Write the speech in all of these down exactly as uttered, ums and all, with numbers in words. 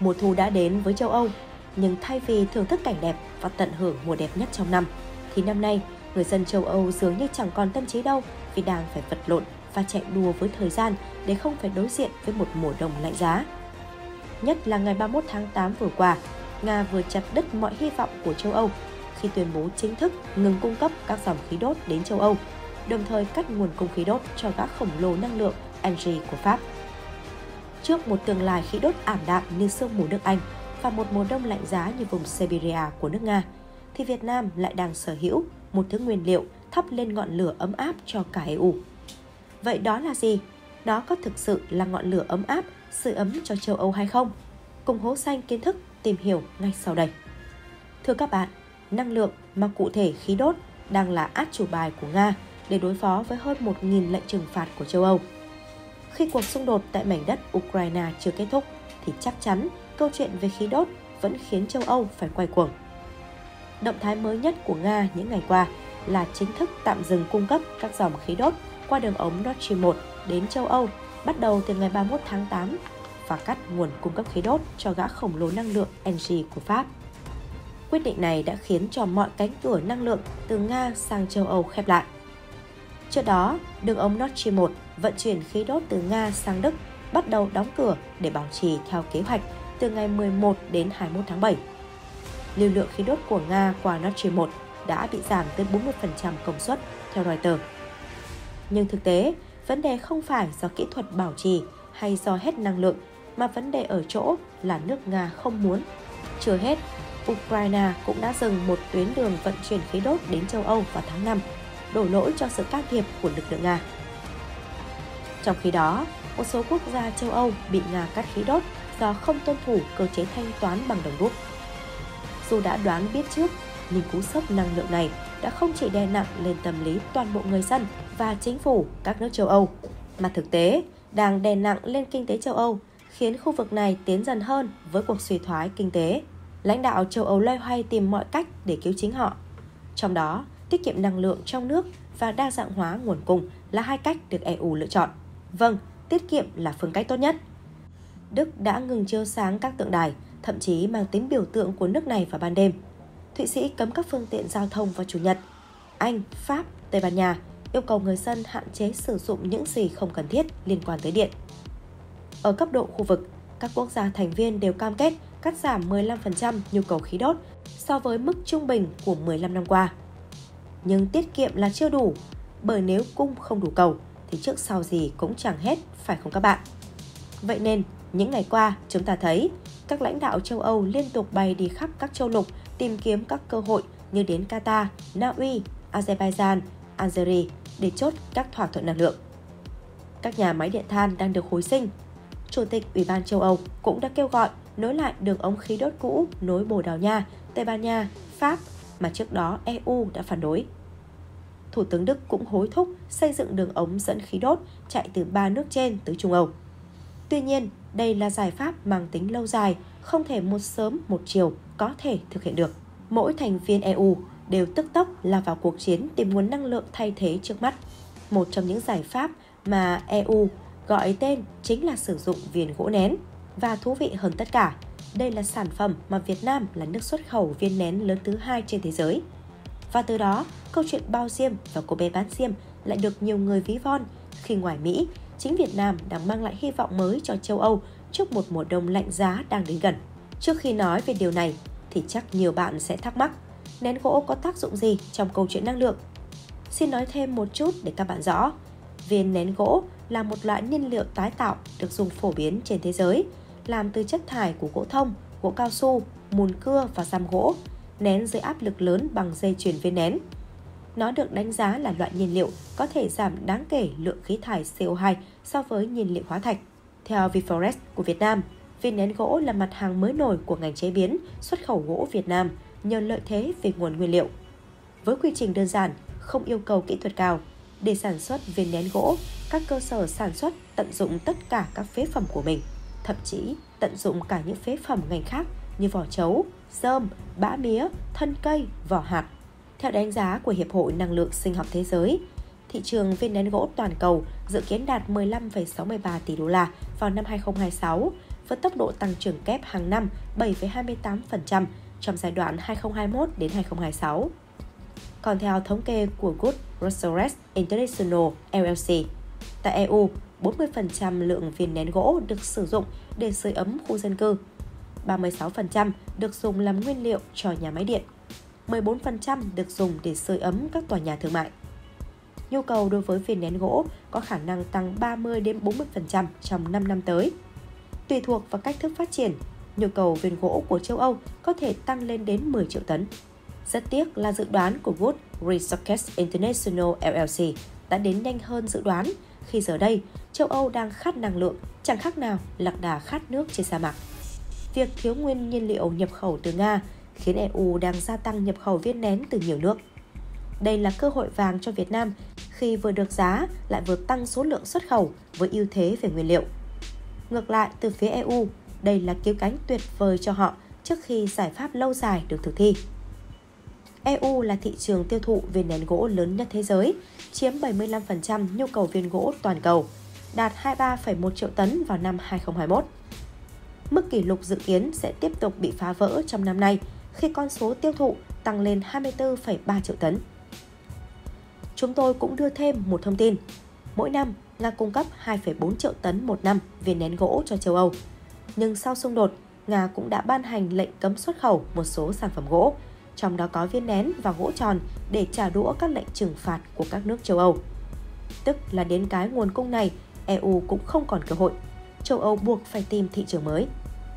Mùa thu đã đến với châu Âu, nhưng thay vì thưởng thức cảnh đẹp và tận hưởng mùa đẹp nhất trong năm, thì năm nay người dân châu Âu dường như chẳng còn tâm trí đâu vì đang phải vật lộn và chạy đua với thời gian để không phải đối diện với một mùa đông lạnh giá. Nhất là ngày ba mươi mốt tháng tám vừa qua, Nga vừa chặt đứt mọi hy vọng của châu Âu khi tuyên bố chính thức ngừng cung cấp các dòng khí đốt đến châu Âu, đồng thời cắt nguồn cung khí đốt cho gã khổng lồ năng lượng Engie của Pháp. Trước một tương lai khí đốt ảm đạm như sương mù nước Anh và một mùa đông lạnh giá như vùng Siberia của nước Nga, thì Việt Nam lại đang sở hữu một thứ nguyên liệu thắp lên ngọn lửa ấm áp cho cả e u. Vậy đó là gì? Đó có thực sự là ngọn lửa ấm áp, sưởi ấm cho châu Âu hay không? Cùng Hố Xanh kiến thức tìm hiểu ngay sau đây. Thưa các bạn, năng lượng mà cụ thể khí đốt đang là át chủ bài của Nga để đối phó với hơn một nghìn lệnh trừng phạt của châu Âu. Khi cuộc xung đột tại mảnh đất Ukraine chưa kết thúc, thì chắc chắn câu chuyện về khí đốt vẫn khiến châu Âu phải quay cuồng. Động thái mới nhất của Nga những ngày qua là chính thức tạm dừng cung cấp các dòng khí đốt qua đường ống Nord Stream một đến châu Âu bắt đầu từ ngày ba mươi mốt tháng tám và cắt nguồn cung cấp khí đốt cho gã khổng lồ năng lượng Engie của Pháp. Quyết định này đã khiến cho mọi cánh cửa năng lượng từ Nga sang châu Âu khép lại. Trước đó, đường ống Nord Stream một vận chuyển khí đốt từ Nga sang Đức bắt đầu đóng cửa để bảo trì theo kế hoạch từ ngày mười một đến hai mươi mốt tháng bảy. Lưu lượng khí đốt của Nga qua Nord Stream một đã bị giảm tới bốn mươi phần trăm công suất, theo Reuters. Nhưng thực tế, vấn đề không phải do kỹ thuật bảo trì hay do hết năng lượng, mà vấn đề ở chỗ là nước Nga không muốn. Chưa hết, Ukraine cũng đã dừng một tuyến đường vận chuyển khí đốt đến châu Âu vào tháng năm, đổ lỗi cho sự can thiệp của lực lượng Nga. Trong khi đó, một số quốc gia châu Âu bị Nga cắt khí đốt do không tuân thủ cơ chế thanh toán bằng đồng rúp. Dù đã đoán biết trước, nhưng cú sốc năng lượng này đã không chỉ đè nặng lên tâm lý toàn bộ người dân và chính phủ các nước châu Âu, mà thực tế đang đè nặng lên kinh tế châu Âu, khiến khu vực này tiến dần hơn với cuộc suy thoái kinh tế. Lãnh đạo châu Âu loay hoay tìm mọi cách để cứu chính họ. Trong đó, tiết kiệm năng lượng trong nước và đa dạng hóa nguồn cung là hai cách được e u lựa chọn. Vâng, tiết kiệm là phương cách tốt nhất. Đức đã ngừng chiếu sáng các tượng đài, thậm chí mang tính biểu tượng của nước này vào ban đêm. Thụy Sĩ cấm các phương tiện giao thông vào Chủ nhật. Anh, Pháp, Tây Ban Nha yêu cầu người dân hạn chế sử dụng những gì không cần thiết liên quan tới điện. Ở cấp độ khu vực, các quốc gia thành viên đều cam kết cắt giảm mười lăm phần trăm nhu cầu khí đốt so với mức trung bình của mười lăm năm qua. Nhưng tiết kiệm là chưa đủ, bởi nếu cung không đủ cầu thì trước sau gì cũng chẳng hết, phải không các bạn? Vậy nên, những ngày qua chúng ta thấy các lãnh đạo châu Âu liên tục bay đi khắp các châu lục tìm kiếm các cơ hội như đến Qatar, Na Uy, Azerbaijan, Algeria để chốt các thỏa thuận năng lượng. Các nhà máy điện than đang được hồi sinh. Chủ tịch Ủy ban châu Âu cũng đã kêu gọi nối lại đường ống khí đốt cũ nối Bồ Đào Nha, Tây Ban Nha, Pháp mà trước đó e u đã phản đối. Thủ tướng Đức cũng hối thúc xây dựng đường ống dẫn khí đốt chạy từ ba nước trên tới Trung Âu. Tuy nhiên, đây là giải pháp mang tính lâu dài, không thể một sớm một chiều có thể thực hiện được. Mỗi thành viên e u đều tức tốc lao vào cuộc chiến tìm nguồn năng lượng thay thế trước mắt. Một trong những giải pháp mà e u gọi tên chính là sử dụng viên gỗ nén. Và thú vị hơn tất cả, đây là sản phẩm mà Việt Nam là nước xuất khẩu viên nén lớn thứ hai trên thế giới. Và từ đó, câu chuyện bao diêm và cô bé bán diêm lại được nhiều người ví von khi ngoài Mỹ, chính Việt Nam đang mang lại hy vọng mới cho châu Âu trước một mùa đông lạnh giá đang đến gần. Trước khi nói về điều này, thì chắc nhiều bạn sẽ thắc mắc, nén gỗ có tác dụng gì trong câu chuyện năng lượng? Xin nói thêm một chút để các bạn rõ. Viên nén gỗ là một loại nhiên liệu tái tạo được dùng phổ biến trên thế giới, làm từ chất thải của gỗ thông, gỗ cao su, mùn cưa và răm gỗ, nén dưới áp lực lớn bằng dây chuyền viên nén. Nó được đánh giá là loại nhiên liệu có thể giảm đáng kể lượng khí thải xê o hai so với nhiên liệu hóa thạch. Theo Viforest của Việt Nam, viên nén gỗ là mặt hàng mới nổi của ngành chế biến, xuất khẩu gỗ Việt Nam nhờ lợi thế về nguồn nguyên liệu. Với quy trình đơn giản, không yêu cầu kỹ thuật cao, để sản xuất viên nén gỗ, các cơ sở sản xuất tận dụng tất cả các phế phẩm của mình, thậm chí tận dụng cả những phế phẩm ngành khác như vỏ trấu, rơm, bã mía, thân cây, vỏ hạt. Theo đánh giá của Hiệp hội Năng lượng Sinh học Thế giới, thị trường viên nén gỗ toàn cầu dự kiến đạt mười lăm phẩy sáu mươi ba tỷ đô la vào năm hai không hai sáu với tốc độ tăng trưởng kép hàng năm bảy phẩy hai mươi tám phần trăm trong giai đoạn hai nghìn không trăm hai mươi mốt đến hai nghìn không trăm hai mươi sáu. Còn theo thống kê của Wood Resources International L L C, tại E U, bốn mươi phần trăm lượng viên nén gỗ được sử dụng để sưởi ấm khu dân cư, ba mươi sáu phần trăm được dùng làm nguyên liệu cho nhà máy điện, mười bốn phần trăm được dùng để sưởi ấm các tòa nhà thương mại. Nhu cầu đối với viên nén gỗ có khả năng tăng ba mươi đến bốn mươi phần trăm trong năm năm tới. Tùy thuộc vào cách thức phát triển, nhu cầu viên gỗ của châu Âu có thể tăng lên đến mười triệu tấn. Rất tiếc là dự đoán của Wood Resources International L L C đã đến nhanh hơn dự đoán, khi giờ đây châu Âu đang khát năng lượng, chẳng khác nào lạc đà khát nước trên sa mạc. Việc thiếu nguyên nhiên liệu nhập khẩu từ Nga khiến E U đang gia tăng nhập khẩu viên nén từ nhiều nước. Đây là cơ hội vàng cho Việt Nam khi vừa được giá lại vừa tăng số lượng xuất khẩu với ưu thế về nguyên liệu. Ngược lại, từ phía E U, đây là cứu cánh tuyệt vời cho họ trước khi giải pháp lâu dài được thực thi. E U là thị trường tiêu thụ viên nén gỗ lớn nhất thế giới, chiếm bảy mươi lăm phần trăm nhu cầu viên gỗ toàn cầu, đạt hai mươi ba phẩy một triệu tấn vào năm hai nghìn không trăm hai mươi mốt. Mức kỷ lục dự kiến sẽ tiếp tục bị phá vỡ trong năm nay khi con số tiêu thụ tăng lên hai mươi tư phẩy ba triệu tấn. Chúng tôi cũng đưa thêm một thông tin. Mỗi năm, Nga cung cấp hai phẩy bốn triệu tấn một năm viên nén gỗ cho châu Âu. Nhưng sau xung đột, Nga cũng đã ban hành lệnh cấm xuất khẩu một số sản phẩm gỗ, trong đó có viên nén và gỗ tròn để trả đũa các lệnh trừng phạt của các nước châu Âu. Tức là đến cái nguồn cung này, E U cũng không còn cơ hội. Châu Âu buộc phải tìm thị trường mới.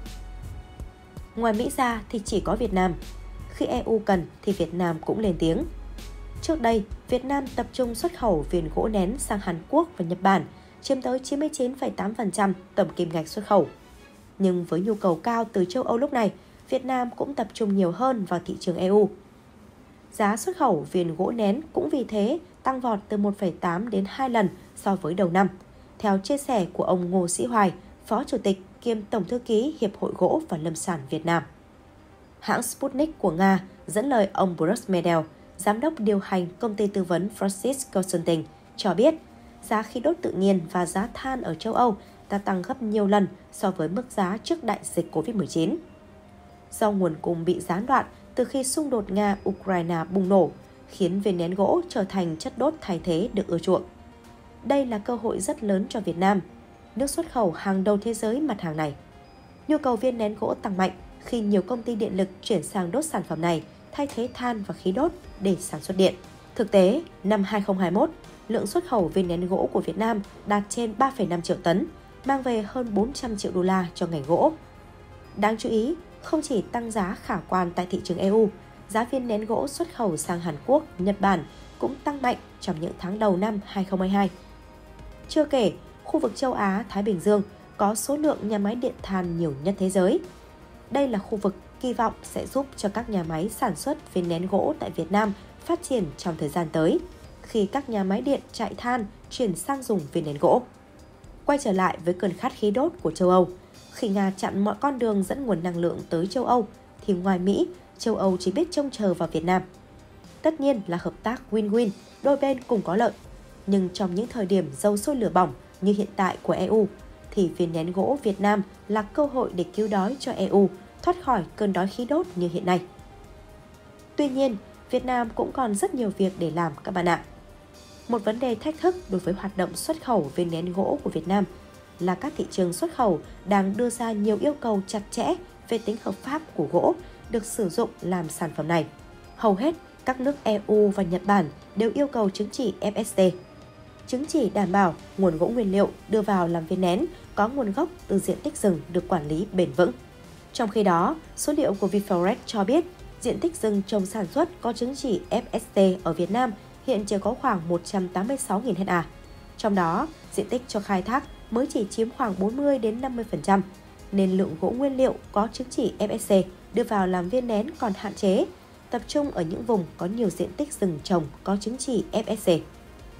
Ngoài Mỹ ra thì chỉ có Việt Nam. Khi E U cần thì Việt Nam cũng lên tiếng. Trước đây, Việt Nam tập trung xuất khẩu viên gỗ nén sang Hàn Quốc và Nhật Bản, chiếm tới chín mươi chín phẩy tám phần trăm tổng kim ngạch xuất khẩu. Nhưng với nhu cầu cao từ châu Âu lúc này, Việt Nam cũng tập trung nhiều hơn vào thị trường E U. Giá xuất khẩu viên gỗ nén cũng vì thế tăng vọt từ một phẩy tám đến hai lần so với đầu năm, theo chia sẻ của ông Ngô Sĩ Hoài, Phó Chủ tịch kiêm Tổng thư ký Hiệp hội Gỗ và Lâm sản Việt Nam. Hãng Sputnik của Nga dẫn lời ông Bruce Medel, Giám đốc điều hành công ty tư vấn Francis Consulting, cho biết giá khí đốt tự nhiên và giá than ở châu Âu đã tăng gấp nhiều lần so với mức giá trước đại dịch covid mười chín. Do nguồn cung bị gián đoạn từ khi xung đột Nga-Ukraine bùng nổ, khiến viên nén gỗ trở thành chất đốt thay thế được ưa chuộng. Đây là cơ hội rất lớn cho Việt Nam, nước xuất khẩu hàng đầu thế giới mặt hàng này. Nhu cầu viên nén gỗ tăng mạnh khi nhiều công ty điện lực chuyển sang đốt sản phẩm này thay thế than và khí đốt để sản xuất điện. Thực tế, năm hai nghìn không trăm hai mươi mốt, lượng xuất khẩu viên nén gỗ của Việt Nam đạt trên ba phẩy năm triệu tấn, mang về hơn bốn trăm triệu đô la cho ngành gỗ. Đáng chú ý, không chỉ tăng giá khả quan tại thị trường E U, giá viên nén gỗ xuất khẩu sang Hàn Quốc, Nhật Bản cũng tăng mạnh trong những tháng đầu năm hai nghìn không trăm hai mươi hai. Chưa kể, khu vực châu Á-Thái Bình Dương có số lượng nhà máy điện than nhiều nhất thế giới. Đây là khu vực kỳ vọng sẽ giúp cho các nhà máy sản xuất viên nén gỗ tại Việt Nam phát triển trong thời gian tới, khi các nhà máy điện chạy than chuyển sang dùng viên nén gỗ. Quay trở lại với cơn khát khí đốt của châu Âu, khi Nga chặn mọi con đường dẫn nguồn năng lượng tới châu Âu, thì ngoài Mỹ, châu Âu chỉ biết trông chờ vào Việt Nam. Tất nhiên là hợp tác win-win, đôi bên cùng có lợi. Nhưng trong những thời điểm dầu sôi lửa bỏng như hiện tại của E U, thì viên nén gỗ Việt Nam là cơ hội để cứu đói cho E U thoát khỏi cơn đói khí đốt như hiện nay. Tuy nhiên, Việt Nam cũng còn rất nhiều việc để làm các bạn ạ. Một vấn đề thách thức đối với hoạt động xuất khẩu viên nén gỗ của Việt Nam là các thị trường xuất khẩu đang đưa ra nhiều yêu cầu chặt chẽ về tính hợp pháp của gỗ được sử dụng làm sản phẩm này. Hầu hết các nước E U và Nhật Bản đều yêu cầu chứng chỉ F S C. Chứng chỉ đảm bảo nguồn gỗ nguyên liệu đưa vào làm viên nén có nguồn gốc từ diện tích rừng được quản lý bền vững. Trong khi đó, số liệu của Viforex cho biết diện tích rừng trồng sản xuất có chứng chỉ F S C ở Việt Nam hiện chỉ có khoảng một trăm tám mươi sáu nghìn ha. Trong đó, diện tích cho khai thác mới chỉ chiếm khoảng bốn mươi đến năm mươi phần trăm, nên lượng gỗ nguyên liệu có chứng chỉ F S C đưa vào làm viên nén còn hạn chế, tập trung ở những vùng có nhiều diện tích rừng trồng có chứng chỉ F S C.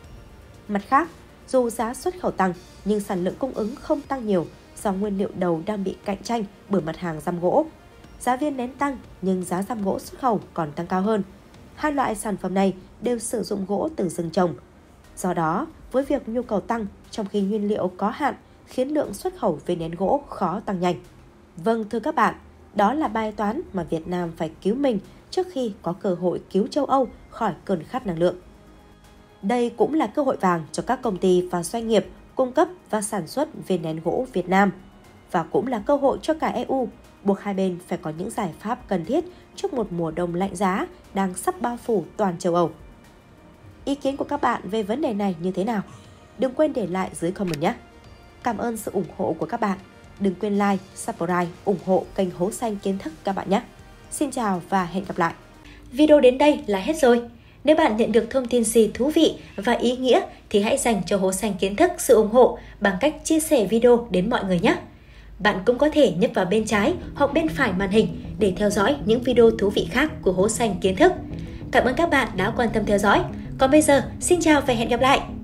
Mặt khác, dù giá xuất khẩu tăng nhưng sản lượng cung ứng không tăng nhiều do nguyên liệu đầu đang bị cạnh tranh bởi mặt hàng răm gỗ. Giá viên nén tăng nhưng giá răm gỗ xuất khẩu còn tăng cao hơn. Hai loại sản phẩm này đều sử dụng gỗ từ rừng trồng. Do đó, với việc nhu cầu tăng trong khi nguyên liệu có hạn khiến lượng xuất khẩu về nén gỗ khó tăng nhanh. Vâng thưa các bạn, đó là bài toán mà Việt Nam phải cứu mình trước khi có cơ hội cứu châu Âu khỏi cơn khát năng lượng. Đây cũng là cơ hội vàng cho các công ty và doanh nghiệp cung cấp và sản xuất viên nén gỗ Việt Nam. Và cũng là cơ hội cho cả e u, buộc hai bên phải có những giải pháp cần thiết trước một mùa đông lạnh giá đang sắp bao phủ toàn châu Âu. Ý kiến của các bạn về vấn đề này như thế nào? Đừng quên để lại dưới comment nhé! Cảm ơn sự ủng hộ của các bạn. Đừng quên like, subscribe, ủng hộ kênh Hố Xanh Kiến Thức các bạn nhé! Xin chào và hẹn gặp lại! Video đến đây là hết rồi. Nếu bạn nhận được thông tin gì thú vị và ý nghĩa thì hãy dành cho Hố Xanh Kiến Thức sự ủng hộ bằng cách chia sẻ video đến mọi người nhé! Bạn cũng có thể nhấp vào bên trái hoặc bên phải màn hình để theo dõi những video thú vị khác của Hố Xanh Kiến Thức. Cảm ơn các bạn đã quan tâm theo dõi. Còn bây giờ, xin chào và hẹn gặp lại!